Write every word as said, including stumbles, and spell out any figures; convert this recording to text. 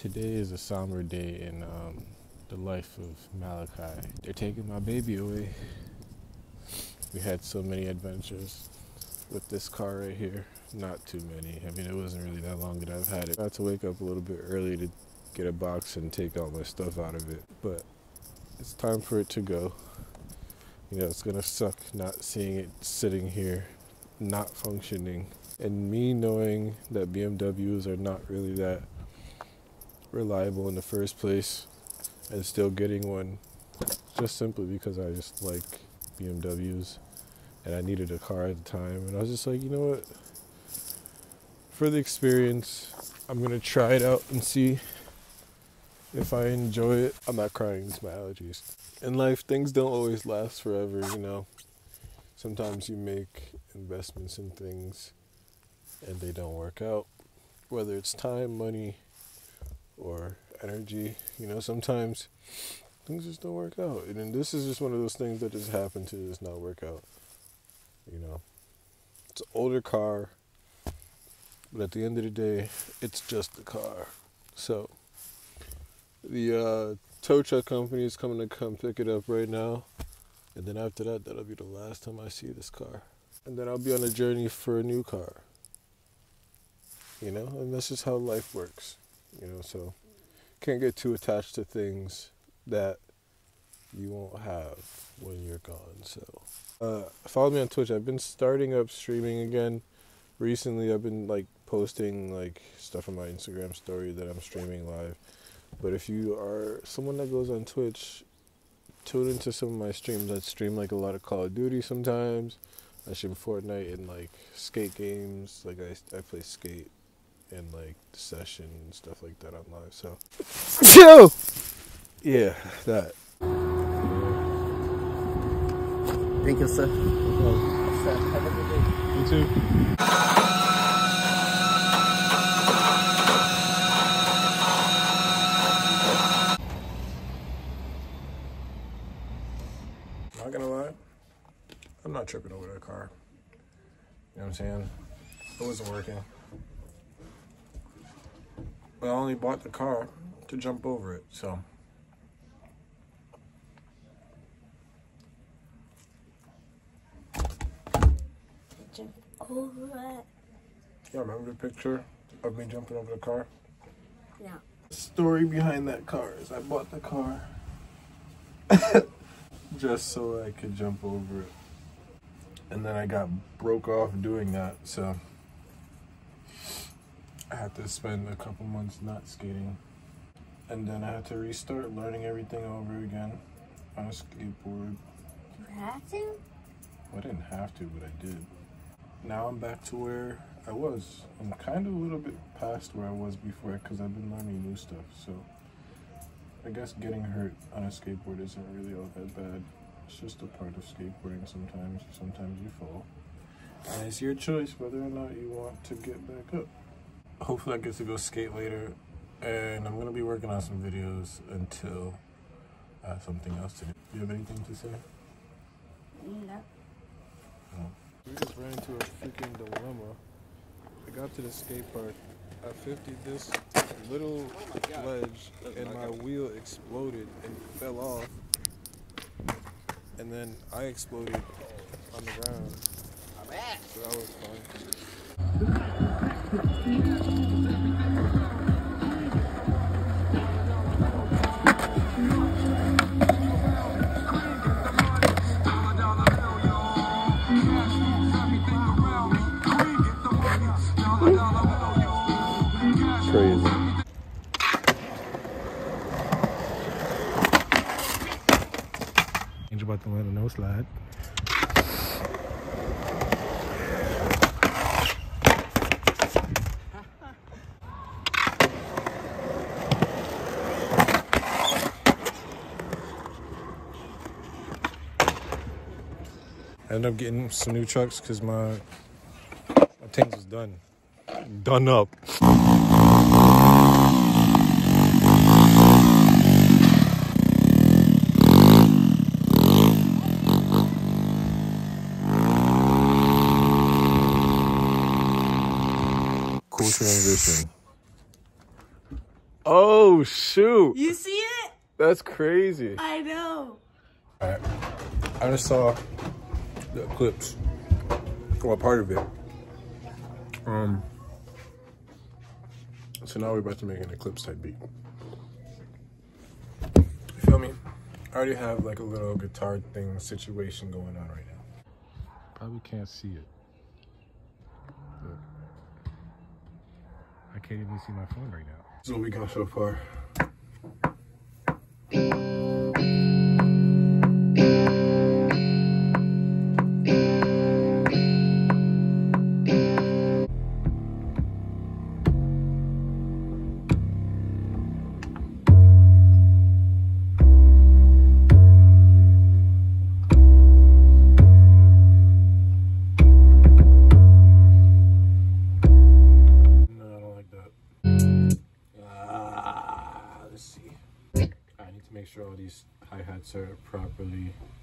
Today is a somber day in um, the life of Malachi. They're taking my baby away. We had so many adventures with this car right here. Not too many. I mean, it wasn't really that long that I've had it. I had to wake up a little bit early to get a box and take all my stuff out of it. But it's time for it to go. You know, it's gonna suck not seeing it sitting here, not functioning. And me knowing that B M Ws are not really that reliable in the first place, and still getting one just simply because I just like B M Ws and I needed a car at the time. And I was just like, you know what? For the experience, I'm going to try it out and see if I enjoy it. I'm not crying, it's my allergies. In life, things don't always last forever, you know. Sometimes you make investments in things and they don't work out. Whether it's time, money, or energy, you know, sometimes things just don't work out. And then this is just one of those things that just happen to just not work out, you know. It's an older car, but at the end of the day, it's just a car. So the uh, tow truck company is coming to come pick it up right now. And then after that, that'll be the last time I see this car. And then I'll be on a journey for a new car. You know, and that's just how life works. You know, so can't get too attached to things that you won't have when you're gone. So uh, follow me on Twitch. I've been starting up streaming again. Recently, I've been like posting like stuff on my Instagram story that I'm streaming live. But if you are someone that goes on Twitch, tune into some of my streams. I stream like a lot of Call of Duty sometimes. I stream Fortnite and like skate games. Like I, I play skate and like session and stuff like that on live. So, Yo! yeah, that. Thank you, sir. Oh. Sir, have a good day. You too. Not gonna lie, I'm not tripping over that car. You know what I'm saying? It wasn't working. But I only bought the car to jump over it, so. Jump over it? Yeah, remember the picture of me jumping over the car? Yeah. The story behind that car is I bought the car just so I could jump over it. And then I got broke off doing that, so I had to spend a couple months not skating. And then I had to restart learning everything over again on a skateboard. You had to? Well, I didn't have to, but I did. Now I'm back to where I was. I'm kind of a little bit past where I was before because I've been learning new stuff. So I guess getting hurt on a skateboard isn't really all that bad. It's just a part of skateboarding sometimes. Sometimes you fall. And it's your choice whether or not you want to get back up. Hopefully I get to go skate later. And I'm going to be working on some videos until I have something else to do. Do you have anything to say? No. No. We just ran into a freaking dilemma. I got to the skate park. I fiftied this little ledge and my wheel exploded and fell off. And then I exploded on the ground. So that was fun. Crazy. Angel about to let a no slide. I ended up getting some new trucks because my, my tank was done. Done up. Cool transition. Oh, shoot. You see it? That's crazy. I know. All right. I just saw the eclipse. Well, part of it. Um. So now we're about to make an eclipse type beat. You feel me? I already have like a little guitar thing situation going on right now. Probably can't see it. But I can't even see my phone right now. This is what we got so far. Make sure all these hi-hats are properly